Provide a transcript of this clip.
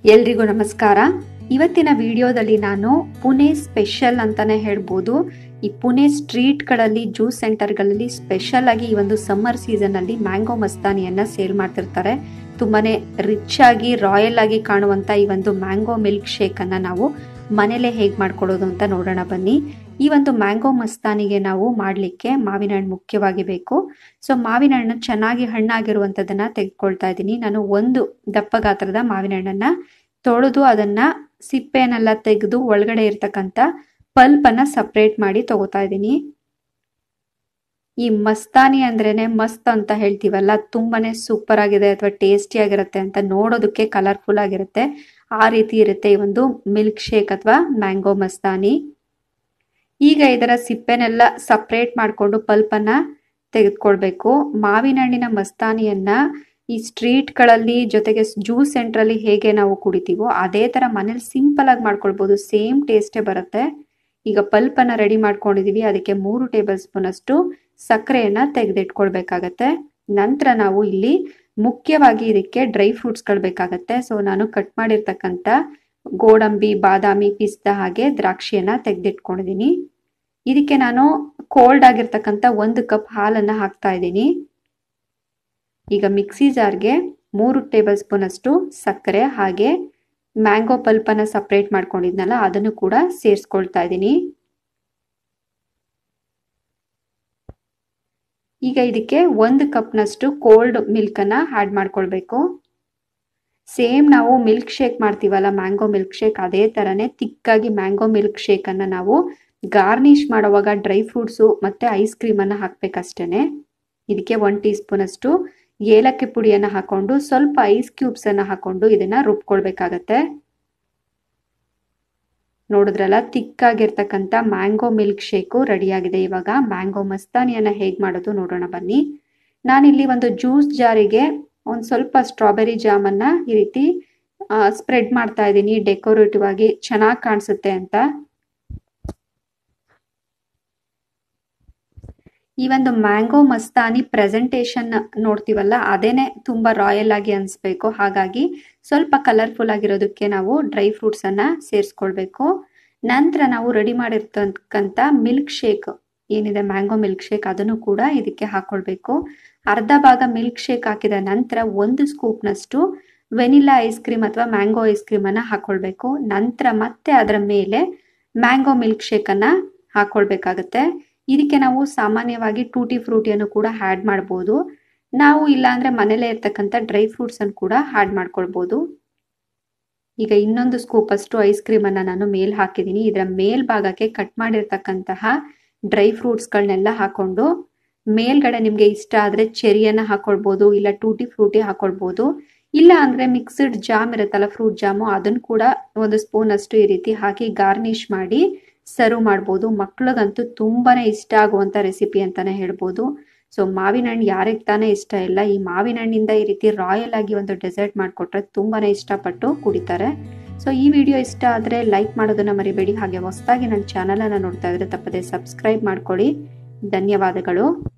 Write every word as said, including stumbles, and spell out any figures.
ಎಲ್ರಿಗೂ ನಮಸ್ಕಾರ. ಇವತ್ತಿನ ವಿಡಿಯೋದಲ್ಲಿ ನಾನು ಪುಣೆ ಸ್ಪೆಷಲ್ ಅಂತಾನೆ ಹೇಳ್ಬೋದು. ಈ ಪುಣೆ ಸ್ಟ್ರೀಟ್ಗಳಲ್ಲಿ ಜ್ಯೂಸ್ ಸೆಂಟರ್ಗಳಲ್ಲಿ ಸ್ಪೆಷಲ್ ಆಗಿ ಈ ಒಂದು ಸಮ್ಮರ್ ಸೀಸನ್ ಅಲ್ಲಿ ಮ್ಯಾಂಗೋ ಮಸ್ತಾನಿಯನ್ನ ಸೇಲ್ ಮಾಡ್ತಿರ್ತಾರೆ. ತುಂಬಾನೇ ರಿಚ್ ಆಗಿ ರಾಯಲ್ ಆಗಿ ಕಾಣುವಂತ ಈ ಒಂದು ಮ್ಯಾಂಗೋ ಮಿಲ್ಕ್ ಶೇಕ್ ಅನ್ನ ನಾವು ಮನೇಲೆ ಹೇಗೆ ಮಾಡ್ಕೊಳ್ಳೋದು ಅಂತ ನೋಡೋಣ ಬನ್ನಿ. ಈ ಒಂದು ಮ್ಯಾಂಗೋ ಮಸ್ತಾನಿಗೆ ನಾವು ಮಾಡಲಿಕ್ಕೆ ಮಾವಿನ ಹಣ್ಣು ಮುಖ್ಯವಾಗಿ ಬೇಕು. ಸೊ ಮಾವಿನ ಹಣ್ಣು ಚೆನ್ನಾಗಿ ಹಣ್ಣಾಗಿರುವಂಥದ್ದನ್ನ ತೆಗೆದುಕೊಳ್ತಾ ಇದ್ದೀನಿ. ನಾನು ಒಂದು ದಪ್ಪ ಗಾತ್ರದ ಮಾವಿನ ಹಣ್ಣನ್ನ ತೊಳೆದು ಅದನ್ನ ಸಿಪ್ಪೆನೆಲ್ಲ ತೆಗೆದು ಒಳಗಡೆ ಇರ್ತಕ್ಕಂಥ ಪಲ್ಪ್ ಅನ್ನ ಸಪ್ರೇಟ್ ಮಾಡಿ ತಗೋತಾ ಇದ್ದೀನಿ. ಈ ಮಸ್ತಾನಿ ಅಂದ್ರೇನೆ ಮಸ್ತ್ ಅಂತ ಹೇಳ್ತೀವಲ್ಲ, ತುಂಬಾನೇ ಸೂಪರ್ ಆಗಿದೆ ಅಥವಾ ಟೇಸ್ಟಿ ಆಗಿರುತ್ತೆ ಅಂತ, ನೋಡೋದಕ್ಕೆ ಕಲರ್ಫುಲ್ ಆಗಿರುತ್ತೆ, ಆ ರೀತಿ ಇರುತ್ತೆ ಈ ಒಂದು ಮಿಲ್ಕ್ ಶೇಕ್ ಅಥವಾ ಮ್ಯಾಂಗೋ ಮಸ್ತಾನಿ. ಈಗ ಇದರ ಸಿಪ್ಪೆನೆಲ್ಲ ಸಪ್ರೇಟ್ ಮಾಡಿಕೊಂಡು ಪಲ್ಪನ್ನ ತೆಗೆದುಕೊಳ್ಬೇಕು. ಮಾವಿನ ಹಣ್ಣಿನ ಮಸ್ತಾನಿಯನ್ನ ಈ ಸ್ಟ್ರೀಟ್ಗಳಲ್ಲಿ ಜೊತೆಗೆ ಜ್ಯೂಸ್ ಸೆಂಟ್ರಲ್ಲಿ ಹೇಗೆ ನಾವು ಕುಡಿತೀವೋ ಅದೇ ತರ ಮನೇಲಿ ಸಿಂಪಲ್ ಆಗಿ ಮಾಡ್ಕೊಳ್ಬಹುದು. ಸೇಮ್ ಟೇಸ್ಟೇ ಬರುತ್ತೆ. ಈಗ ಪಲ್ಪನ್ನ ರೆಡಿ ಮಾಡ್ಕೊಂಡಿದೀವಿ. ಅದಕ್ಕೆ ಮೂರು ಟೇಬಲ್ ಸ್ಪೂನ್ ಅಷ್ಟು ಸಕ್ಕರೆಯನ್ನ ತೆಗೆದಿಟ್ಕೊಳ್ಬೇಕಾಗತ್ತೆ. ನಂತರ ನಾವು ಇಲ್ಲಿ ಮುಖ್ಯವಾಗಿ ಇದಕ್ಕೆ ಡ್ರೈ ಫ್ರೂಟ್ಸ್ಗಳು ಬೇಕಾಗತ್ತೆ. ಸೊ ನಾನು ಕಟ್ ಮಾಡಿರ್ತಕ್ಕಂಥ ಗೋಡಂಬಿ, ಬಾದಾಮಿ, ಪಿಸ್ತಾ ಹಾಗೆ ದ್ರಾಕ್ಷಿಯನ್ನ ತೆಗೆದಿಟ್ಕೊಂಡಿದ್ದೀನಿ. ಇದಕ್ಕೆ ನಾನು ಕೋಲ್ಡ್ ಆಗಿರ್ತಕ್ಕಂಥ ಒಂದು ಕಪ್ ಹಾಲನ್ನ ಹಾಕ್ತಾ ಇದ್ದೀನಿ. ಈಗ ಮಿಕ್ಸಿ ಜಾರ್ಗೆ ಮೂರು ಟೇಬಲ್ ಸ್ಪೂನ್ ಅಷ್ಟು ಸಕ್ಕರೆ ಹಾಗೆ ಮ್ಯಾಂಗೋ ಪಲ್ಪನ್ನ ಸಪ್ರೇಟ್ ಮಾಡ್ಕೊಂಡಿದ್ನಲ್ಲ ಅದನ್ನು ಕೂಡ ಸೇರಿಸ್ಕೊಳ್ತಾ ಇದ್ದೀನಿ. ಈಗ ಇದಕ್ಕೆ ಒಂದು ಕಪ್ನಷ್ಟು ಕೋಲ್ಡ್ ಮಿಲ್ಕ್ ಅನ್ನ ಆಡ್ ಮಾಡ್ಕೊಳ್ಬೇಕು. ಸೇಮ್ ನಾವು ಮಿಲ್ಕ್ ಶೇಕ್ ಮಾಡ್ತೀವಲ್ಲ, ಮ್ಯಾಂಗೋ ಮಿಲ್ಕ್ ಶೇಕ್, ಅದೇ ತರನೇ ತಿಕ್ಕಾಗಿ ಮ್ಯಾಂಗೋ ಮಿಲ್ಕ್ ಶೇಕ್ ಅನ್ನ ನಾವು ಗಾರ್ನಿಶ್ ಮಾಡುವಾಗ ಡ್ರೈ ಫ್ರೂಟ್ಸು ಮತ್ತೆ ಐಸ್ ಕ್ರೀಮ್ ಅನ್ನ ಹಾಕ್ಬೇಕಷ್ಟೇನೆ. ಇದಕ್ಕೆ ಒನ್ ಟೀ ಸ್ಪೂನ್ ಅಷ್ಟು ಏಲಕ್ಕಿ ಪುಡಿಯನ್ನ ಹಾಕೊಂಡು ಸ್ವಲ್ಪ ಐಸ್ ಕ್ಯೂಬ್ಸ್ ಅನ್ನ ಹಾಕೊಂಡು ಇದನ್ನ ರುಬ್ಕೊಳ್ಬೇಕಾಗತ್ತೆ. ನೋಡಿದ್ರಲ್ಲ, ತಿಕ್ಕಾಗಿರ್ತಕ್ಕಂಥ ಮ್ಯಾಂಗೋ ಮಿಲ್ಕ್ ಶೇಕು ರೆಡಿ ಆಗಿದೆ. ಇವಾಗ ಮ್ಯಾಂಗೋ ಮಸ್ತಾನಿಯನ್ನ ಹೇಗ್ ಮಾಡೋದು ನೋಡೋಣ ಬನ್ನಿ. ನಾನಿಲ್ಲಿ ಒಂದು ಜ್ಯೂಸ್ ಜಾರಿಗೆ ಒಂದ್ ಸ್ವಲ್ಪ ಸ್ಟ್ರಾಬೆರಿ ಜಾಮ್ ಅನ್ನ ಈ ರೀತಿ ಸ್ಪ್ರೆಡ್ ಮಾಡ್ತಾ ಇದ್ದೀನಿ, ಡೆಕೋರೇಟಿವ್ ಆಗಿ ಚೆನ್ನಾಗಿ ಕಾಣಿಸುತ್ತೆ ಅಂತ. ಈ ಒಂದು ಮ್ಯಾಂಗೋ ಮಸ್ತಾನಿ ಪ್ರೆಸೆಂಟೇಶನ್ ನೋಡ್ತೀವಲ್ಲ ಅದೇನೆ ತುಂಬಾ ರಾಯಲ್ ಆಗಿ ಅನ್ಸ್ಬೇಕು. ಹಾಗಾಗಿ ಸ್ವಲ್ಪ ಕಲರ್ಫುಲ್ ಆಗಿರೋದಕ್ಕೆ ನಾವು ಡ್ರೈ ಫ್ರೂಟ್ಸ್ ಅನ್ನ ಸೇರಿಸ್ಕೊಳ್ಬೇಕು. ನಂತರ ನಾವು ರೆಡಿ ಮಾಡಿರ್ತಕ್ಕಂಥ ಮಿಲ್ಕ್ ಶೇಕ್ ಏನಿದೆ, ಮ್ಯಾಂಗೋ ಮಿಲ್ಕ್ ಶೇಕ್, ಅದನ್ನು ಕೂಡ ಇದಕ್ಕೆ ಹಾಕೊಳ್ಬೇಕು. ಅರ್ಧ ಭಾಗ ಮಿಲ್ಕ್ ಶೇಕ್ ಹಾಕಿದ ನಂತರ ಒಂದು ಸ್ಕೂಪ್ನಷ್ಟು ವೆನಿಲಾ ಐಸ್ ಕ್ರೀಮ್ ಅಥವಾ ಮ್ಯಾಂಗೋ ಐಸ್ ಕ್ರೀಮ್ ಅನ್ನ ಹಾಕೊಳ್ಬೇಕು. ನಂತರ ಮತ್ತೆ ಅದರ ಮೇಲೆ ಮ್ಯಾಂಗೋ ಮಿಲ್ಕ್ ಶೇಕ್ ಅನ್ನ ಹಾಕೊಳ್ಬೇಕಾಗತ್ತೆ. ಇದಕ್ಕೆ ನಾವು ಸಾಮಾನ್ಯವಾಗಿ ಟೂಟಿ ಫ್ರೂಟಿಯನ್ನು ಕೂಡ ಆ್ಯಡ್ ಮಾಡ್ಬೋದು. ನಾವು ಇಲ್ಲಾಂದ್ರೆ ಮನೇಲೆ ಇರ್ತಕ್ಕಂಥ ಡ್ರೈ ಫ್ರೂಟ್ಸ್ ಅನ್ನು ಕೂಡ ಆ್ಯಡ್ ಮಾಡ್ಕೊಳ್ಬೋದು. ಈಗ ಇನ್ನೊಂದು ಸ್ಕೂಪ್ ಅಷ್ಟು ಐಸ್ ಕ್ರೀಮ್ ಅನ್ನ ನಾನು ಮೇಲ್ ಹಾಕಿದ್ದೀನಿ. ಇದರ ಮೇಲ್ಭಾಗಕ್ಕೆ ಕಟ್ ಮಾಡಿರ್ತಕ್ಕಂತಹ ಡ್ರೈ ಫ್ರೂಟ್ಸ್ಗಳನ್ನೆಲ್ಲ ಹಾಕೊಂಡು ಮೇಲ್ಗಡೆ ನಿಮ್ಗೆ ಇಷ್ಟ ಆದ್ರೆ ಚೆರಿಯನ್ನ ಹಾಕೊಳ್ಬೋದು, ಇಲ್ಲ ಟೂಟಿ ಫ್ರೂಟಿ ಹಾಕೊಳ್ಬೋದು, ಇಲ್ಲ ಅಂದ್ರೆ ಮಿಕ್ಸ್ಡ್ ಜಾಮ್ ಇರುತ್ತಲ್ಲ, ಫ್ರೂಟ್ ಜಾಮು, ಅದನ್ನು ಕೂಡ ಒಂದು ಸ್ಪೂನ್ ಅಷ್ಟು ಈ ರೀತಿ ಹಾಕಿ ಗಾರ್ನಿಶ್ ಮಾಡಿ ಸರ್ವ್ ಮಾಡ್ಬೋದು. ಮಕ್ಳಿಗಂತೂ ತುಂಬಾನೇ ಇಷ್ಟ ಆಗುವಂತ ರೆಸಿಪಿ ಅಂತಾನೆ ಹೇಳ್ಬೋದು. ಸೊ ಮಾವಿನ ಹಣ್ಣು ಯಾರಿಗೆ ತಾನೇ ಇಷ್ಟ ಇಲ್ಲ. ಈ ಮಾವಿನ ಹಣ್ಣಿಂದ ಈ ರೀತಿ ರಾಯಲ್ ಆಗಿ ಒಂದು ಡೆಸರ್ಟ್ ಮಾಡಿಕೊಟ್ರೆ ತುಂಬಾನೇ ಇಷ್ಟಪಟ್ಟು ಕುಡಿತಾರೆ. ಸೊ ಈ ವಿಡಿಯೋ ಇಷ್ಟ ಆದ್ರೆ ಲೈಕ್ ಮಾಡೋದನ್ನ ಮರಿಬೇಡಿ. ಹಾಗೆ ಹೊಸದಾಗಿ ನನ್ನ ಚಾನಲ್ ಅನ್ನ ನೋಡ್ತಾ ಇದ್ರೆ ತಪ್ಪದೆ ಸಬ್ಸ್ಕ್ರೈಬ್ ಮಾಡ್ಕೊಳ್ಳಿ. ಧನ್ಯವಾದಗಳು.